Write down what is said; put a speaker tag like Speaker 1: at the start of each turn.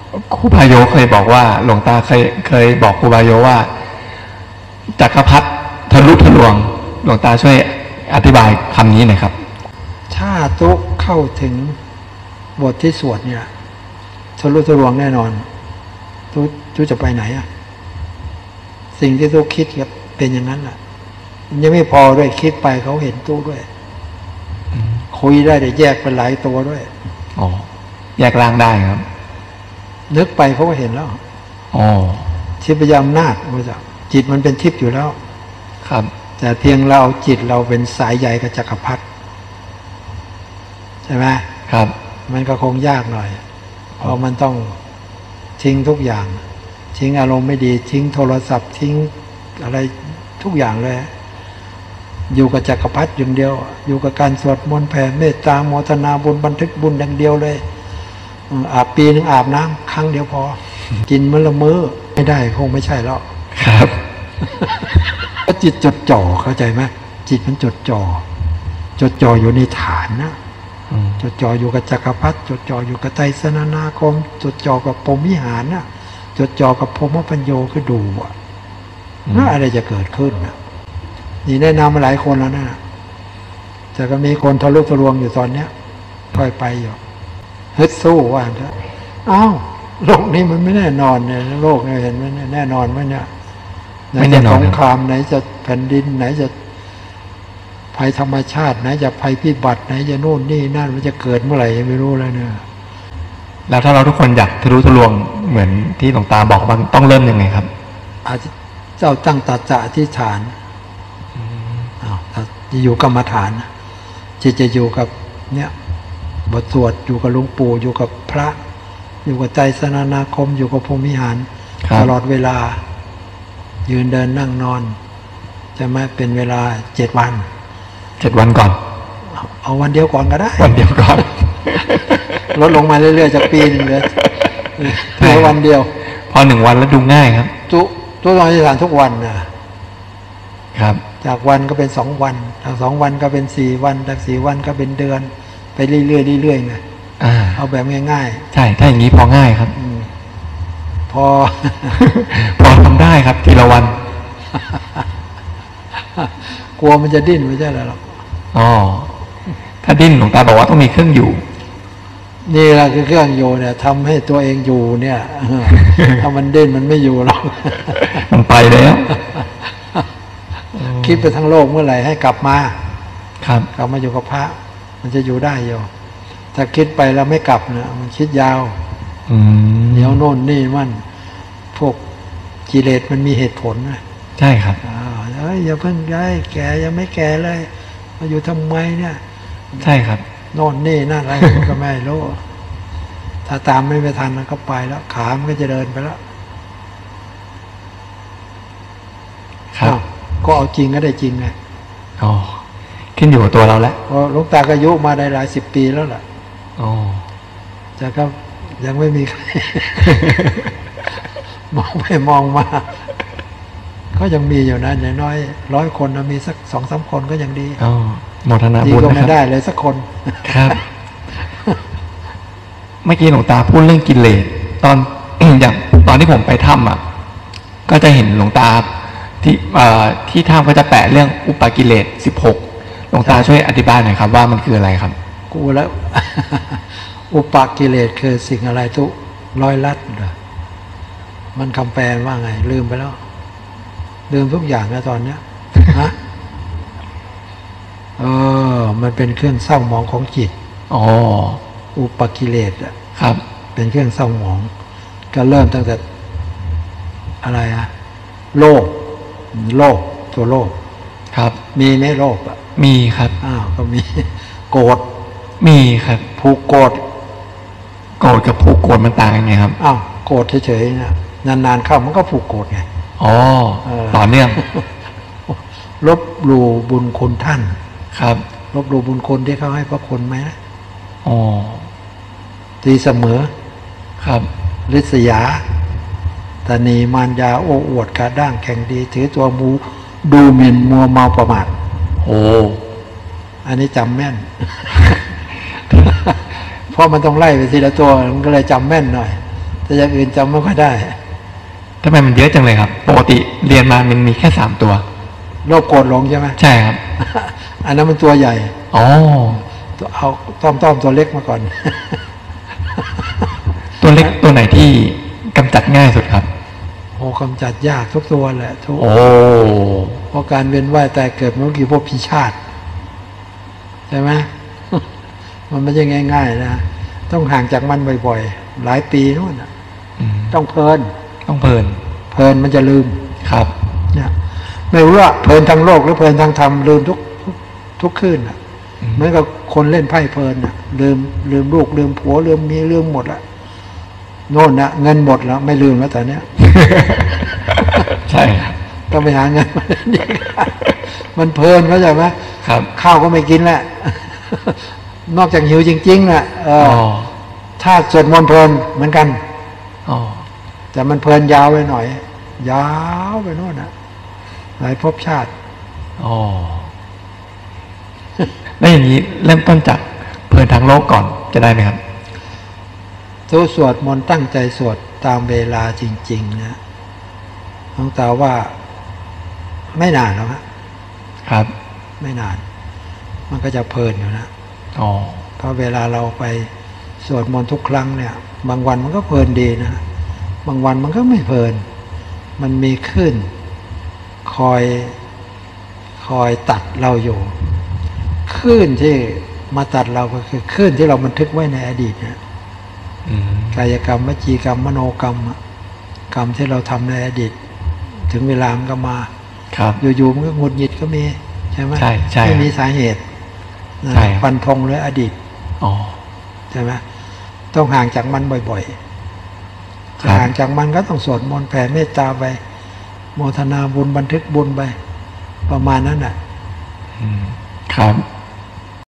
Speaker 1: ครูบาโยเคยบอกว่าหลวงตาเคยบอกครูบาโยว่าจักรพรรดิทะลุทะลวงหลวงตาช่วยอธิบายคำนี้หน่อยครับ
Speaker 2: ถ้าตุเข้าถึงบทที่สวดเนี่ยทะลุทะลวงแน่นอนตุจะไปไหนอ่ะสิ่งที่ตุคิดครับเป็นอย่างนั้นแหละยังไม่พอด้วยคิดไปเขาเห็นตุด้วยคุยได้แต่แยกเป็นหลายตัวด้วย
Speaker 1: อ๋อแยกร่างได้ครับ
Speaker 2: นึกไปเขาก็เห็นแล้ว
Speaker 1: อ๋อ
Speaker 2: ทิพยอำนาจมาจากจิตมันเป็นทิพย์อยู่แล้ว
Speaker 1: ครับ
Speaker 2: แต่เพียงเราจิตเราเป็นสายใยกับจักรพรรดิใช่ไหม
Speaker 1: ครับ
Speaker 2: มันก็คงยากหน่อยเพราะมันต้องทิ้งทุกอย่างทิ้งอารมณ์ไม่ดีทิ้งโทรศัพท์ทิ้งอะไรทุกอย่างเลยอยู่กับจักรพรรดิอย่างเดียวอยู่กับการสวดมนต์แผ่เมตตาโมทนาบุญบันทึกบุญอย่างเดียวเลยอาบปีนึงอาบน้ำครั้งเดียวพอกินมื้อละมื้อไม่ได้คงไม่ใช่แล้ว
Speaker 1: ครับ
Speaker 2: จิตจดจ่อเข้าใจไหมจิตมันจดจ่ออยู่ในฐานนะจดจ่ออยู่กับจักรพรรดิจดจ่ออยู่กับไตรสรณาคมจดจ่อกับพรหมวิหารนะจดจ่อกับพรหมปัญโยคือดูน่าอะไรจะเกิดขึ้นนะนี่แนะนำมาหลายคนแล้วนะแต่ก็มีคนทะลุทะลวงอยู่ตอนเนี้ยค่อยไปอยู่ฮึดสู้ว่าเถอะอ้าวโลกนี้มันไม่แน่นอนเนี่ยโลกเนี่ยเห็นไหมแน่นอนไหมเนี่ยไหนจะสงครามไหนจะแผ่นดินไหนจะภัยธรรมชาติไหนจะภัยพิบัติไหนจะโน่นนี่นั่นมันจะเกิดเมื่อไหร่ยังไม่รู้เลยเนี่ย
Speaker 1: แล้วถ้าเราทุกคนอยากทะลุทะลวงเหมือนที่หลวงตาบอกมันต้องเริ่มยังไงครับ
Speaker 2: เจ้าตั้งตัจจะอธิษฐานจะอยู่กรรมฐานจิตจะอยู่กับเนี่ยบทสวดอยู่กับหลวงปู่อยู่กับพระอยู่กับไตรสรณาคมอยู่กับพรหมวิหารตลอดเวลายืนเดินนั่งนอนจะไม่เป็นเวลา7 วัน
Speaker 1: ก่อน
Speaker 2: เอาวันเดียวก่อนก็ได้
Speaker 1: วันเดียวก่อน
Speaker 2: ลดลงมาเรื่อยๆจากปีนึงเลยวันเดียว
Speaker 1: พอ1 วันแล้วดูง่ายครับ
Speaker 2: ตัวต้องอธิษฐานทุกวันนะครับจากวันก็เป็น2 วันจาก2 วันก็เป็น4 วันจาก4 วันก็เป็นเดือนไปเรื่อยๆไงเอาแบบง่าย
Speaker 1: ๆใช่ถ้าอย่างนี้พอง่ายครับ
Speaker 2: พอ
Speaker 1: ทำได้ครับทีละวัน
Speaker 2: กลัวมันจะดิ้นไม่ใช่หรอก
Speaker 1: อ๋อถ้าดิ้นหลวงตาบอกว่าต้องมีเครื่องอยู่
Speaker 2: นี่แหละคือเครื่องอยู่เนี่ยทำให้ตัวเองอยู่เนี่ยถ้ามันดิ้นมันไม่อยู่หรอก
Speaker 1: มันไปแล้ว
Speaker 2: คิดไปทั้งโลกเมื่อไหร่ให้กลับมา
Speaker 1: ครับ
Speaker 2: กลับมาอยู่กับพระมันจะอยู่ได้อยู่ถ้าคิดไปแล้วไม่กลับเนี่ยมันคิดยาวเดี๋ยวโน่นนี่มันพวกกิเลสมันมีเหตุผลนะ
Speaker 1: ใช่ครับ
Speaker 2: อย่าเพิ่งย้ายแก่ยังไม่แก่เลยมาอยู่ทำไมเนี่ย
Speaker 1: ใช่ครับ
Speaker 2: โน่นนี่นั่นอะไรก็ไม่รู้ถ้าตามไม่ทันมันก็ไปแล้วขามันก็จะเดินไปแล้ว
Speaker 1: ครับ
Speaker 2: ก็เอาจริงก็ได้จริงไง
Speaker 1: อ๋อขึ้นอยู่กับตัวเราแล้ว
Speaker 2: หลวงตาก็อายุมาได้หลาย10 ปีแล้วล่ะ
Speaker 1: อ๋อ
Speaker 2: แต่ก็ยังไม่มีใครมองไปมองมาก็ยังมีอยู่นะอย่างน้อย100 คนมีสัก2-3 คนก็ยังดี
Speaker 1: อ๋อโมทนาบุญนะครับดีก็
Speaker 2: ไม่ได้เลยสักคน
Speaker 1: ครับเมื่อกี้หลวงตาพูดเรื่องกิเลสอย่างตอนที่ผมไปถ้ำก็จะเห็นหลวงตาที่ถ้ำก็จะแปะเรื่องอุปกิเลส16หลวงตาช่วยอธิบายหน่อยครับว่ามันคืออะไรครับ
Speaker 2: กูแล้วอุปกิเลสคือสิ่งอะไรทุกร้อยลัดเหรอมันคำแปลว่าไงลืมไปแล้วลืมทุกอย่างแล้วตอนเนี้ยฮะมันเป็นเครื่องเศร้าหมองของจิตอุปกิเลส
Speaker 1: ครับ
Speaker 2: เป็นเครื่องเศร้าหมองก็เริ่มตั้งแต่อะไรโลภตัวโลภ
Speaker 1: ครับ
Speaker 2: มีไหมโลภ
Speaker 1: มีครับ
Speaker 2: ก็มีโกรธ
Speaker 1: มีครับ
Speaker 2: ผูกโกรธ
Speaker 1: กับผูกโกรธมันต่างกันไงครับ
Speaker 2: โกรธเฉยๆนะนานๆเข้ามันก็ผูกโกรธไง
Speaker 1: ต่อเนื่อง
Speaker 2: ลบหลู่บุญคุณท่าน
Speaker 1: ครับ
Speaker 2: ลบหลู่บุญคุณที่เขาให้พระคุณไหมตีเสมอ
Speaker 1: ครับ
Speaker 2: ริษยาตนีมารยาโอ้อวดกระด้างแข่งดีถือตัวมูดูหมิ่นมัวเมาประมาทอันนี้จำแม่น เพราะมันต้องไล่ไปทีละตัวมันก็เลยจำแม่นหน่อยแต่อย่างอื่นจำไม่ค่อยได้
Speaker 1: ทำไมมันเยอะจังเลยครับ ปกติเรียนมามันมีแค่3 ตัว
Speaker 2: โลภโกรธหลงใช่ไหม
Speaker 1: ใช่ครับ
Speaker 2: อันนั้นมันตัวใหญ่
Speaker 1: อ๋อ
Speaker 2: เอาต้อมตัวเล็กมาก่อน
Speaker 1: ตัวเล็กตัวไหนที่กำจัดง่ายสุดครับ
Speaker 2: โอ้กำจัดยากทุกตัวแหละทุก
Speaker 1: โอ้
Speaker 2: เพราะการเวียนว่ายแต่เกิดมันกี่พวกพิชาติใช่ไหม มันไม่ใช่ง่ายๆนะต้องห่างจากมันบ่อยๆหลายปีนู่นน่ะ ต้องเพลิน
Speaker 1: ต้องเพลิน
Speaker 2: เพลินมันจะลืม
Speaker 1: ครับ
Speaker 2: เนี่ยไม่รู้ว่าเพลินทางโลกหรือเพลินทางธรรมลืมทุกคืนน่ะเหมือนกับคนเล่นไพ่เพลินน่ะลืมลูกลืมผัวลืมเมียลืมหมดละโน่นนะเงินหมดแล้วไม่ลืมแล้วแต่เนี้ย
Speaker 1: ใช่ครับ
Speaker 2: ต้องไปหาเงินมาดีมันเพลินเข้าใจไหม
Speaker 1: ครับ
Speaker 2: ข้าวก็ไม่กินแหละ นอกจากหิวจริงๆน่ะถ้าสวดมนต์เพลินเหมือนกัน
Speaker 1: อ๋อ
Speaker 2: แต่มันเพลินยาวไปหน่อย ยาวไปโน่นน่ะหลายภพชาติ
Speaker 1: อ๋อ แล้วอย่างนี้เริ่มต้นจากเพลินทางโลกก่อนจะได้ไหมครับ
Speaker 2: ทุกสวดมนต์ตั้งใจสวดตามเวลาจริงๆนะหลวงตาว่าไม่นานแล้วฮะ
Speaker 1: ครับ
Speaker 2: ไม่นาน มันก็จะเพลินอยู่นะ
Speaker 1: อ๋อ
Speaker 2: เพราะเวลาเราไปสวดมนต์ทุกครั้งเนี่ย บางวันมันก็เพลินดีนะบางวันมันก็ไม่เพลิน มันมีคลื่นคอยตัดเราอยู่คลื่นที่มาตัดเราก็คือคลื่นที่เราบันทึกไว้ในอดีตนะกายกรรมวจีกรรมมโนกรรมกรรมที่เราทำในอดีต ถึงเวลามันก็มา
Speaker 1: ครับ
Speaker 2: อยู่ๆมันก็หงุดหงิดก็มีใช่ไหม
Speaker 1: ใช่ใช่
Speaker 2: ไม่มีสาเหตุนะ
Speaker 1: ใช่ครับ
Speaker 2: ฟันธงเลยอดีต
Speaker 1: อ๋อ
Speaker 2: ใช่ไหมต้องห่างจากมันบ่อยๆ
Speaker 1: ค
Speaker 2: จะ
Speaker 1: รับ
Speaker 2: ห่างจากมันก็ต้องสวดมนต์แผ่เมตตาไปโมทนาบุญบันทึกบุญไป ประมาณนั้นน่ะ
Speaker 1: ครับ